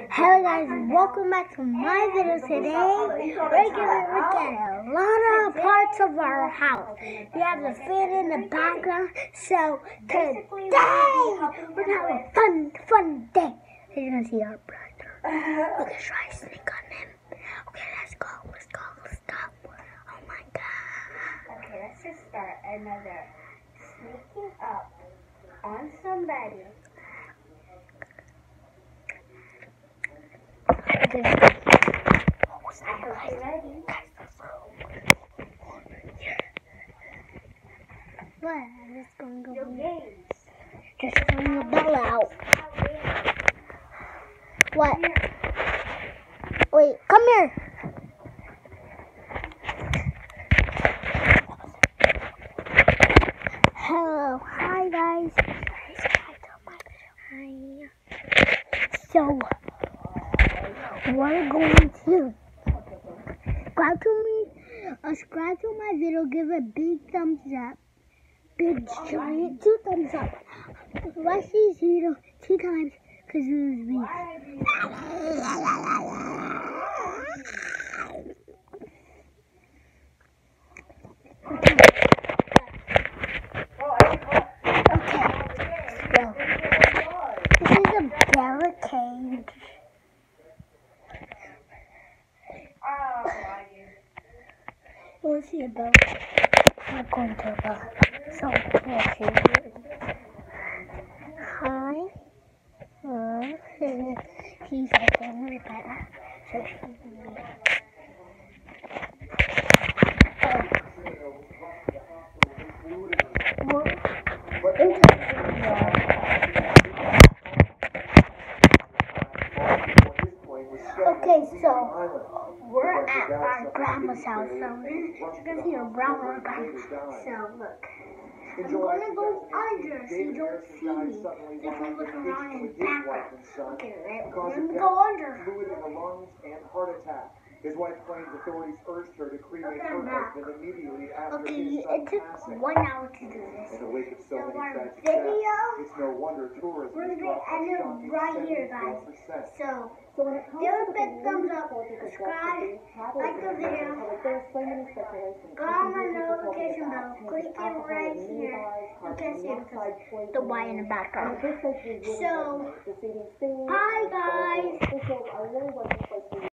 Hello guys, welcome back to my video today. We're gonna look at a lot of parts of our house. We have the fan in the background, so today we're gonna have a fun day. You're gonna see our brother. We're gonna try to sneak on him. Okay, let's go. Oh my god. Okay, let's just start another sneaking up on somebody. I hope you're ready. What? I'm just gonna go. Your gaze. Just turn your bell out. What? Wait, come here. Hello, hi guys. Hi. So, we're going to subscribe to my video, give a big thumbs up, big giant 2 thumbs up. Watch these videos 2 times because it was me. This is a barricade. We'll see a bell. I'm going to a bell. So, let's see. Hi. He's like angry better. So she's okay, so we're at our grandma's house, so you're gonna see a brown one. So look, I'm gonna go under so you don't see me. So you can look around in the background. Okay, we're gonna go under. Fluid in the lungs and heart attack. His wife claims authorities urged her to cremate her husband immediately after his Okay, son it took passing. 1 hour to do this. In the wake of so many our tragic video, deaths, it's no wonder tourism we're is gonna dropped end it shocking right here, guys. 74%. So, give a big thumbs up, subscribe, like the video, go on my notification bell, click it right here. You can see it because the Y in the background. So, bye guys.